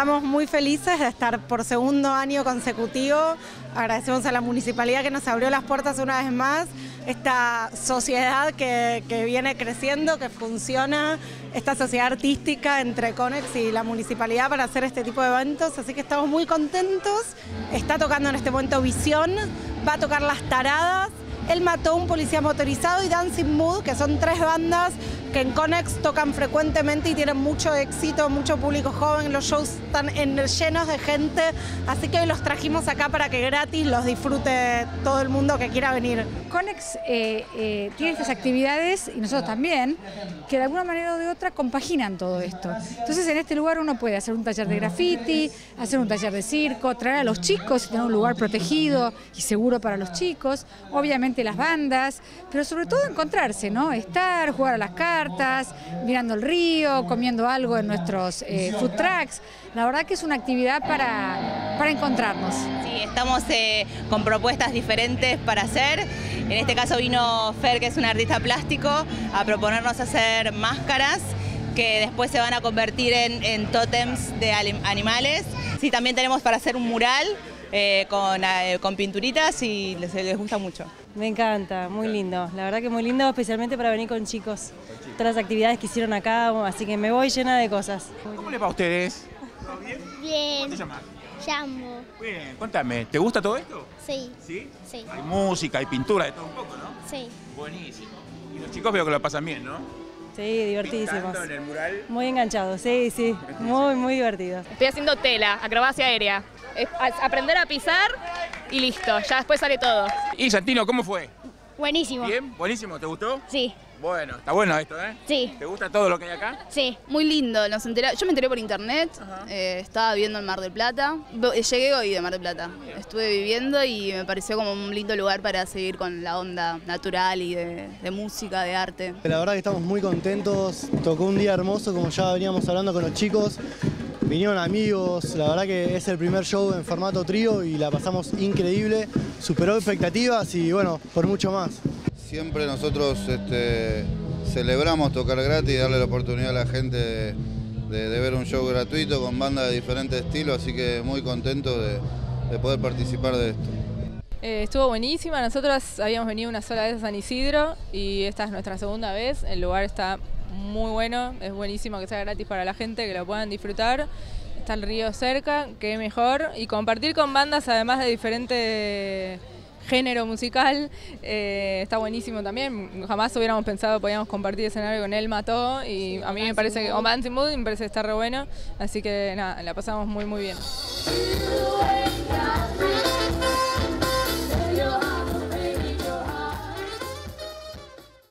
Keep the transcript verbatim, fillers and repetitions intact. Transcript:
Estamos muy felices de estar por segundo año consecutivo. Agradecemos a la municipalidad que nos abrió las puertas una vez más. Esta sociedad que, que viene creciendo, que funciona, esta sociedad artística entre Connex y la municipalidad para hacer este tipo de eventos. Así que estamos muy contentos. Está tocando en este momento Visión, va a tocar Las Taradas, Él Mató a un Policía Motorizado y Dancing Mood, que son tres bandas que en Connex tocan frecuentemente y tienen mucho éxito, mucho público joven. Los shows están en, llenos de gente, así que hoy los trajimos acá para que gratis los disfrute todo el mundo que quiera venir. Connex eh, eh, tiene estas actividades, y nosotros también, que de alguna manera o de otra compaginan todo esto. Entonces en este lugar uno puede hacer un taller de graffiti, hacer un taller de circo, traer a los chicos y tener un lugar protegido y seguro para los chicos, obviamente las bandas, pero sobre todo encontrarse, ¿no? Estar, jugar a las cartas, mirando el río, comiendo algo en nuestros eh, food trucks. La verdad que es una actividad para, para encontrarnos. Sí, estamos eh, con propuestas diferentes para hacer. En este caso vino Fer, que es un artista plástico, a proponernos hacer máscaras que después se van a convertir en, en tótems de animales. Sí, también tenemos para hacer un mural eh, con, eh, con pinturitas y les, les gusta mucho. Me encanta, muy lindo. La verdad que muy lindo, especialmente para venir con chicos. Todas las actividades que hicieron acá, así que me voy llena de cosas. ¿Cómo les va a ustedes? ¿Todo bien? Bien. ¿Cómo te llamas? Jambo. Bien, cuéntame, ¿te gusta todo esto? Sí. ¿Sí? Sí. Hay música, hay pintura, de todo un poco, ¿no? Sí. Buenísimo. Y los chicos veo que lo pasan bien, ¿no? Sí, divertidísimos. Pintando en el mural. Muy enganchados, sí, sí. Muy, muy divertidos. Estoy haciendo tela, acrobacia aérea. Es aprender a pisar y listo, ya después sale todo. Y Santino, ¿cómo fue? Buenísimo. Bien, buenísimo, ¿te gustó? Sí. Bueno, está bueno esto, ¿eh? Sí. ¿Te gusta todo lo que hay acá? Sí. Muy lindo, nos enteré, yo me enteré por internet, eh, estaba viviendo en Mar del Plata, llegué hoy de Mar del Plata, estuve viviendo y me pareció como un lindo lugar para seguir con la onda natural y de, de música, de arte. La verdad que estamos muy contentos, tocó un día hermoso como ya veníamos hablando con los chicos, vinieron amigos, la verdad que es el primer show en formato trío y la pasamos increíble, superó expectativas y bueno, por mucho más. Siempre nosotros este, celebramos tocar gratis y darle la oportunidad a la gente de, de, de ver un show gratuito con bandas de diferentes estilos, así que muy contento de, de poder participar de esto. Eh, estuvo buenísima, nosotros habíamos venido una sola vez a San Isidro y esta es nuestra segunda vez, el lugar está muy bueno, es buenísimo que sea gratis para la gente, que lo puedan disfrutar, está el río cerca, que mejor, y compartir con bandas además de diferentes género musical, eh, está buenísimo también. Jamás hubiéramos pensado que podíamos compartir escenario con Él Mató y a mí me parece que, o Dancing Mood, me parece que está re bueno, así que nada, la pasamos muy muy bien.